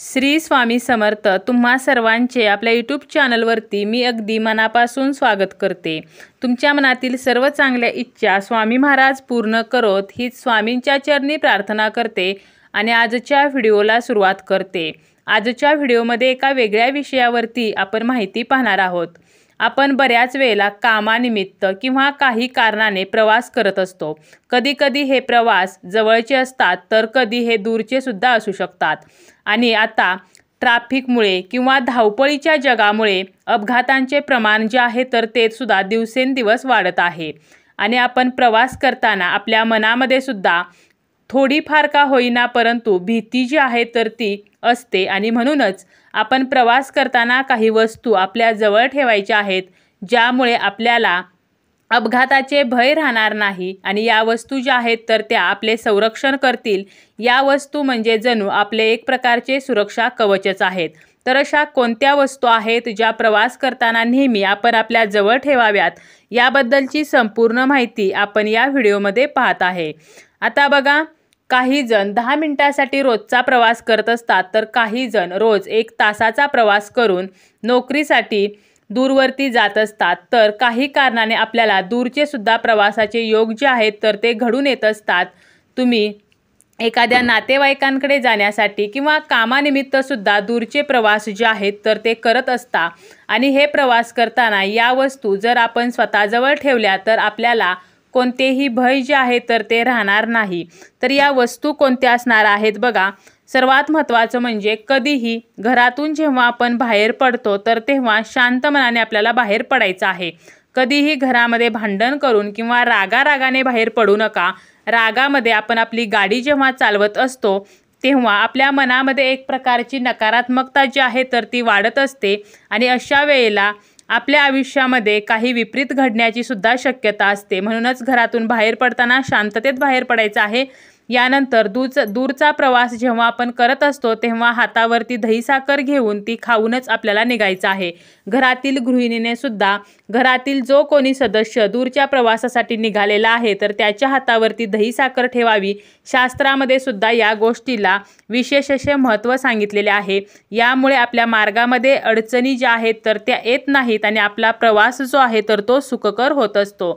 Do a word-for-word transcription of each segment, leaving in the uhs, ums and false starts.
श्री स्वामी समर्थ. तुम्हा सर्वांचे आपल्या यूट्यूब चॅनलवरती मी अगदी मनापासून स्वागत करते. तुमच्या मनातील सर्व चांगल्या इच्छा स्वामी महाराज पूर्ण करोत हीच स्वामींच्या चरणी प्रार्थना करते आणि आजच्या व्हिडिओला सुरुवात करते. आजच्या व्हिडिओमध्ये एका वेगळ्या विषयावरती आपण माहिती पाहणार आहोत. आपण बऱ्याच वेळेला कामानिमित्त किंवा काही कारणाने प्रवास करत असतो. कधी-कधी हे प्रवास जवळचे असतात तर कधी हे दूरचे सुद्धा असू शकतात. आणि आता ट्रॅफिकमुळे किंवा धावपळीच्या जगामुळे अपघातांचे प्रमाण जे आहे तर ते सुद्धा दिवसेंदिवस वाढत आहे. आणि आपण प्रवास करताना आपल्या मनामध्ये सुद्धा थोडीफार का होईना परंतु भीती जी आहे तर ती असते. आणि म्हणूनच आपण प्रवास करताना काही वस्तू आपल्या जवळ ठेवायच्या आहेत ज्यामुळे आपल्याला अपघाताचे भय राहणार नाही. आणि या वस्तू ज्या आहेत तर त्या आपले संरक्षण करतील. या वस्तू म्हणजे जणू आपले एक प्रकारचे सुरक्षा कवचच आहेत. तर अशा कोणत्या वस्तू आहेत ज्या प्रवास करताना नेहमी आपण आपल्या जवळ ठेवाव्यात याबद्दलची संपूर्ण माहिती आपण या व्हिडिओमध्ये पाहत आहे. आता बघा, काही जण दहा मिनिटासाठी रोजचा प्रवास करत असतात तर काही जण रोज एक तासाचा प्रवास करून नोकरीसाठी दूरवरती जात असतात. तर काही कारणाने आपल्याला दूरचे सुद्धा प्रवासाचे योग जे आहेत तर ते घडून येत असतात. तुम्ही एखाद्या नातेवाईकांकडे जाण्यासाठी किंवा कामानिमित्त सुद्धा दूरचे प्रवास जे आहेत तर ते करत असता. आणि हे प्रवास करताना या वस्तू जर आपण स्वतःजवळ ठेवल्या तर आपल्याला कोणतेही भय जे आहे तर ते राहणार नाही. तर या वस्तू कोणत्या असणार आहेत बघा. सर्वात महत्त्वाचं म्हणजे कधीही घरातून जेव्हा आपण बाहेर पडतो तर तेव्हा शांत मनाने आपल्याला बाहेर पडायचं आहे. कधीही घरामध्ये भांडण करून किंवा रागारागाने बाहेर पडू नका. रागामध्ये आपण आपली गाडी जेव्हा चालवत असतो तेव्हा आपल्या मनामध्ये एक प्रकारची नकारात्मकता जी आहे तर ती वाढत असते. आणि अशा वेळेला आपल्या आयुष्यामध्ये काही विपरीत घडण्याची सुद्धा शक्यता असते. म्हणूनच घरातून बाहेर पडताना शांततेत बाहेर पडायचं आहे. यानंतर दूरचा दूरचा प्रवास जेव्हा आपण करत असतो तेव्हा हातावरती दही साखर घेऊन ती खाऊनच आपल्याला निघायचं आहे. घरातील गृहिणीने सुद्धा घरातील जो कोणी सदस्य दूरच्या प्रवासासाठी निघालेला आहे तर त्याच्या हातावरती दही साखर ठेवावी. शास्त्रामध्ये सुद्धा या गोष्टीला विशेष असे महत्त्व सांगितलेले आहे. यामुळे आपल्या मार्गामध्ये अडचणी ज्या आहेत तर त्या येत नाहीत आणि आपला प्रवास जो आहे तर तो सुखकर होत असतो.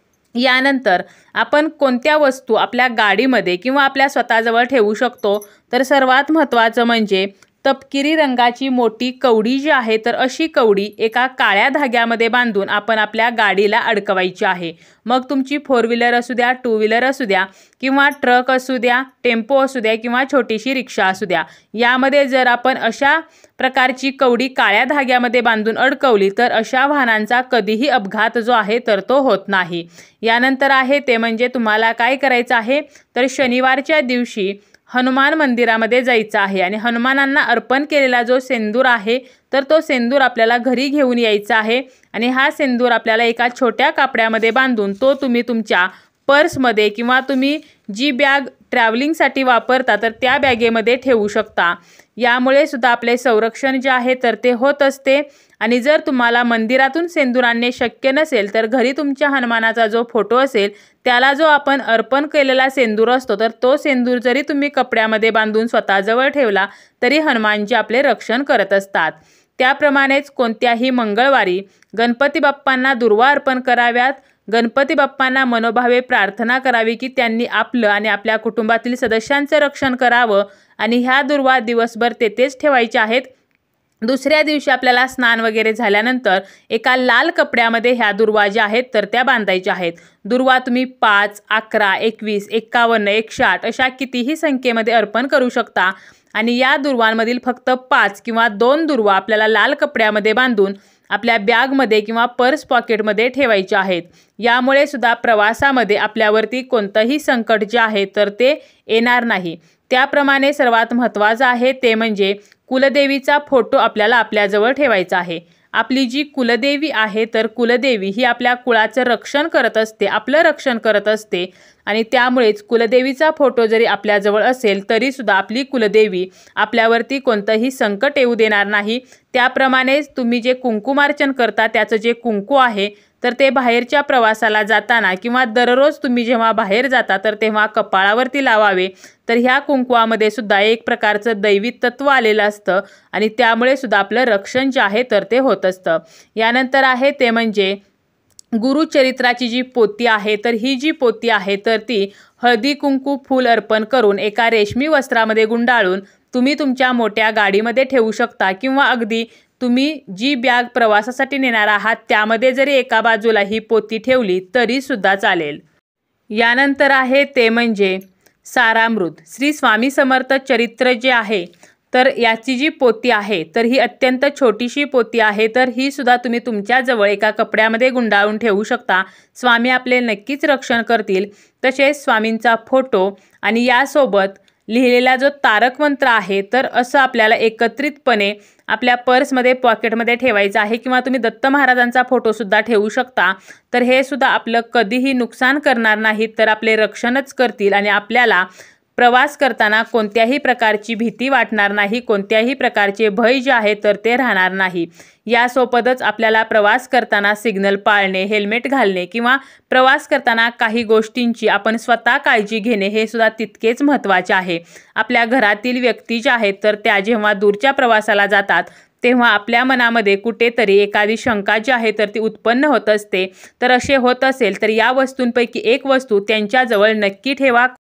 यानंतर आपण कोणत्या वस्तू आपल्या गाडीमध्ये किंवा आपल्या स्वतःजवळ ठेवू शकतो तर सर्वात महत्त्वाचं म्हणजे तपकिरी रंगाची मोठी कवडी जी आहे तर अशी कवडी एका काळ्या धाग्यामध्ये बांधून आपण आपल्या गाडीला अडकवायची आहे. मग तुमची फोर व्हीलर असू द्या, टू व्हीलर असू द्या किंवा ट्रक असू द्या, टेम्पो असू द्या किंवा छोटीशी रिक्षा असू द्या, यामध्ये जर आपण अशा प्रकारची कवडी काळ्या धाग्यामध्ये बांधून अडकवली तर अशा वाहनांचा कधीही अपघात जो आहे तर तो होत नाही. यानंतर आहे ते म्हणजे तुम्हाला काय करायचं आहे तर शनिवारच्या दिवशी हनुमान मंदिरामध्ये जायचं आहे. आणि हनुमानांना अर्पण केलेला जो सेंदूर आहे तर तो सेंदूर आपल्याला घरी घेऊन यायचा आहे. आणि हा सेंदूर आपल्याला एका छोट्या कापड्यामध्ये बांधून तो तुम्ही तुमच्या पर्समध्ये किंवा तुम्ही जी बॅग ट्रॅव्हलिंगसाठी वापरता तर त्या बॅगेमध्ये ठेवू शकता. यामुळे सुद्धा आपले संरक्षण जे आहे तर ते होत असते. आणि जर तुम्हाला मंदिरातून सेंदूर आणणे शक्य नसेल तर घरी तुमच्या हनुमानाचा जो फोटो असेल त्याला जो आपण अर्पण केलेला सेंदूर असतो तर तो सेंदूर जरी तुम्ही कपड्यामध्ये बांधून स्वतःजवळ ठेवला तरी हनुमानजी आपले रक्षण करत असतात. त्याप्रमाणेच कोणत्याही मंगळवारी गणपती बाप्पांना दुर्वा अर्पण कराव्यात. गणपती बाप्पांना मनोभावे प्रार्थना करावी की त्यांनी आपलं आणि आपल्या कुटुंबातील सदस्यांचं रक्षण करावं. आणि ह्या दुर्वा दिवसभर तेथेच ठेवायच्या आहेत. दुसऱ्या दिवशी आपल्याला स्नान वगैरे झाल्यानंतर एका लाल कपड्यामध्ये ह्या दुर्वा ज्या आहेत तर त्या बांधायच्या आहेत. दुर्वा तुम्ही पाच, अकरा, एकवीस, एक्कावन्न, एकशे आठ अशा कितीही संख्येमध्ये अर्पण करू शकता. आणि या दुर्वांमधील फक्त पाच किंवा दोन दुर्वा आपल्याला लाल कपड्यामध्ये बांधून आपल्या बॅगमध्ये किंवा पर्स पॉकेटमध्ये ठेवायचे आहेत. यामुळे सुद्धा प्रवासामध्ये आपल्यावरती कोणतंही संकट जे आहे तर ते येणार नाही. त्याप्रमाणे सर्वात महत्त्वाचं आहे ते म्हणजे कुलदेवीचा फोटो आपल्याला आपल्याजवळ ठेवायचा आहे. आपली जी कुलदेवी आहे तर कुलदेवी ही आपल्या कुळाचं रक्षण करत असते, आपलं रक्षण करत असते. आणि त्यामुळेच कुलदेवीचा फोटो जरी आपल्याजवळ असेल तरीसुद्धा आपली कुलदेवी आपल्यावरती कोणतंही संकट येऊ देणार नाही. त्याप्रमाणेच तुम्ही जे कुंकुमार्चन करता त्याचं जे कुंकू आहे तर ते बाहेरच्या प्रवासाला जाताना किंवा दररोज तुम्ही जेव्हा बाहेर जाता तर तेव्हा कपाळावरती लावावे। तर ह्या कुंकवामध्ये सुद्धा एक प्रकारचं दैवी तत्व आलेलं असतं आणि त्यामुळे सुद्धा आपलं रक्षण जे आहे तर ते होत असतं। यानंतर आहे ते म्हणजे गुरुचरित्राची जी पोथी आहे तर ही जी पोथी आहे तर ती हळदी कुंकू फूल अर्पण करून एका रेशमी वस्त्रामध्ये गुंडाळून तुम्ही तुमच्या मोठ्या गाडीमध्ये ठेवू शकता किंवा अगदी तुम्ही जी बॅग प्रवासासाठी नेणार आहात त्यामध्ये जरी एका बाजूला ही पोथी ठेवली तरी सुद्धा चालेल। यानंतर आहे ते म्हणजे सारामृत श्री स्वामी समर्थ चरित्र जे आहे तर याची जी पोथी आहे तर ही अत्यंत छोटीशी पोथी आहे। तर ही सुद्धा तुम्ही तुमच्या जवळ एका कपड्यामध्ये गुंडाळून ठेवू शकता। स्वामी आपले नक्कीच रक्षण करतील। तसेच स्वामींचा फोटो आणि यासोबत लिहिलेला जो तारक मंत्र आहे तर असं आपल्याला एकत्रितपणे आपल्या पर्समध्ये पॉकेटमध्ये ठेवायचं आहे किंवा तुम्ही दत्त महाराजांचा फोटो सुद्धा ठेवू शकता। तर हे सुद्धा आपलं कधीही नुकसान करणार नाहीत तर आपले रक्षणच करतील आणि आपल्याला प्रवास करताना कोणत्याही प्रकारची भीती वाटणार नाही, कोणत्याही प्रकारचे भय जे आहे तर ते राहणार नाही। यासोबतच आपल्याला प्रवास करताना सिग्नल पाळणे, हेल्मेट घालणे किंवा प्रवास करताना काही गोष्टींची आपण स्वतः काळजी घेणे हे सुद्धा तितकेच महत्त्वाचे आहे। आपल्या घरातील व्यक्ती ज्या आहेत तर त्या जेव्हा दूरच्या प्रवासाला जातात तेव्हा आपल्या मनामध्ये कुठेतरी एखादी शंका जी आहे तर ती उत्पन्न होत असते। तर असे होत असेल तर या वस्तूंपैकी एक वस्तू त्यांच्याजवळ नक्की ठेवा।